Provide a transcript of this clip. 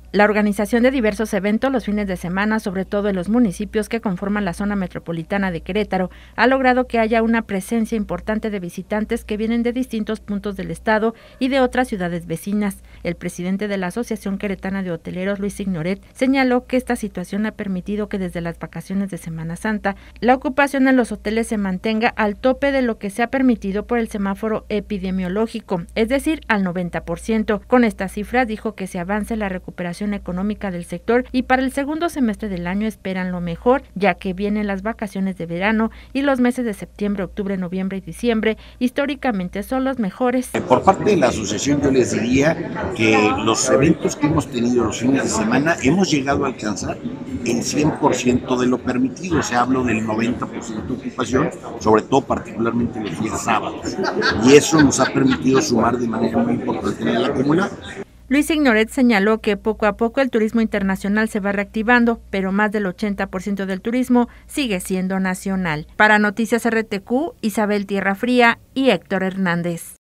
La organización de diversos eventos los fines de semana, sobre todo en los municipios que conforman la zona metropolitana de Querétaro, ha logrado que haya una presencia importante de visitantes que vienen de distintos puntos del estado y de otras ciudades vecinas. El presidente de la Asociación Queretana de Hoteleros, Luis Signoret, señaló que esta situación ha permitido que desde las vacaciones de Semana Santa la ocupación en los hoteles se mantenga al tope de lo que se ha permitido por el semáforo epidemiológico, es decir, al 90%. Con estas cifras dijo que se avance la recuperación económica del sector y para el segundo semestre del año esperan lo mejor, ya que vienen las vacaciones de verano y los meses de septiembre, octubre, noviembre y diciembre históricamente son los mejores. Por parte de la asociación yo les diría que los eventos que hemos tenido los fines de semana hemos llegado a alcanzar el 100% de lo permitido, se habla del 90% de ocupación, sobre todo particularmente los días sábados, y eso nos ha permitido sumar de manera muy importante en el acumulado. Luis Signoret señaló que poco a poco el turismo internacional se va reactivando, pero más del 80% del turismo sigue siendo nacional. Para Noticias RTQ, Isabel Tierra Fría y Héctor Hernández.